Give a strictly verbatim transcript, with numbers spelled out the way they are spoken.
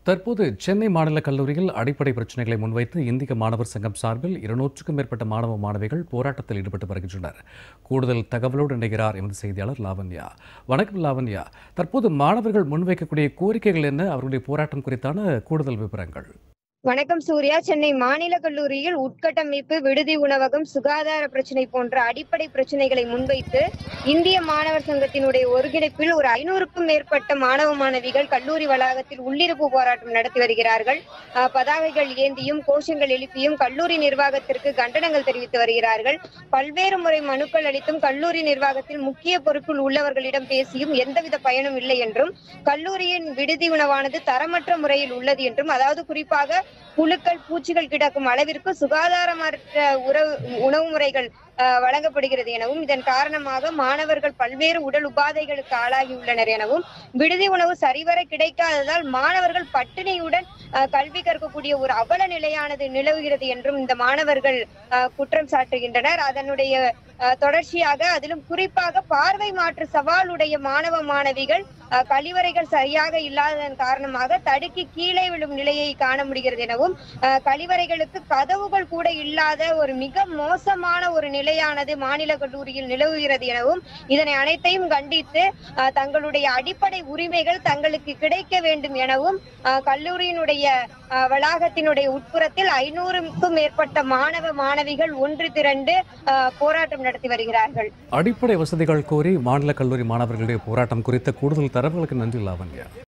தற்போது சென்னை மாநில கல்லூரியில் அடிப்படை பிரச்சினைகளை முன்வைத்து இந்திய மாணவர் சங்கம் சார்பில் இருநூற்றுக்கும் மேற்பட்ட மாணவ மாணவிகள் போராட்டத்தில் ஈடுபட்டு வருகின்றனர். கூடுதல் தகவலோடு இணைகிறார் எமது செய்தியாளர் லாவண்யா. வணக்கம் லாவண்யா. தற்போது மாணவர்கள் முன்வைக்கக்கூடிய கோரிக்கைகள் என்ன? அவர்களுடைய போராட்டம் குறித்தான கூடுதல் விவரங்கள். வணக்கம் சூர்யா. சென்னை மாநில கல்லூரியில் உட்கட்டமைப்பு, விடுதி, உணவகம், சுகாதார பிரச்சினை போன்ற அடிப்படை பிரச்சனைகளை முன்வைத்து இந்திய மாணவர் சங்கத்தினுடைய ஒருங்கிணைப்பில் ஒரு ஐநூறுக்கும் மேற்பட்ட மாணவ மாணவிகள் கல்லூரி வளாகத்தில் உள்ளிருப்பு போராட்டம் நடத்தி வருகிறார்கள். பதாகைகள் ஏந்தியும் கோஷங்கள் எழுப்பியும் கல்லூரி நிர்வாகத்திற்கு கண்டனங்கள் தெரிவித்து வருகிறார்கள். பல்வேறு முறை மனுக்கள் அளித்தும் கல்லூரி நிர்வாகத்தில் முக்கிய பொறுப்பில் உள்ளவர்களிடம் பேசியும் எந்தவித பயனும் இல்லை என்றும், கல்லூரியின் விடுதி உணவானது தரமற்ற முறையில் உள்ளது என்றும், அதாவது குறிப்பாக புழுக்கள், பூச்சிகள் கிடக்கும் அளவிற்கு சுகாதாரமற்ற உறவு உணவு முறைகள் வழங்கப்படுகிறது எனவும், இதன் காரணமாக மாணவர்கள் பல்வேறு உடல் உபாதைகளுக்கு ஆளாகியுள்ளனர் எனவும், விடுதி உணவு சரிவர கிடைக்காததால் மாணவர்கள் பட்டினியுடன் கல்வி கற்கக்கூடிய ஒரு அவல நிலையானது நிலவுகிறது என்றும் இந்த மாணவர்கள் குற்றம் சாட்டுகின்றனர். அதனுடைய தொடர்ச்சியாக அதிலும் குறிப்பாக பார்வை மாற்று சவாலுடைய மாணவ மாணவிகள் கழிவறைகள் சரியாக இல்லாததன் காரணமாக தடுக்கி கீழே விழும் நிலையை காண முடிகிறது எனவும், கழிவறைகளுக்கு கதவுகள் கூட இல்லாத ஒரு மிக மோசமான ஒரு நிலையானது மாநில கல்லூரியில் நிலவுகிறது எனவும், இதனை அனைத்தையும் கண்டித்து தங்களுடைய அடிப்படை உரிமைகள் தங்களுக்கு கிடைக்க வேண்டும் எனவும் கல்லூரியினுடைய வளாகத்தினுடைய உட்புறத்தில் ஐநூறுக்கும் மேற்பட்ட மாணவ மாணவிகள் ஒன்று திரண்டு போராட்டம் நடத்தி வருகிறார்கள். அடிப்படை வசதிகள் கோரி மாநில கல்லூரி மாணவர்களுடைய போராட்டம் குறித்த கூடுதல் தரவுகளுக்கு நன்றி லாவண்யா.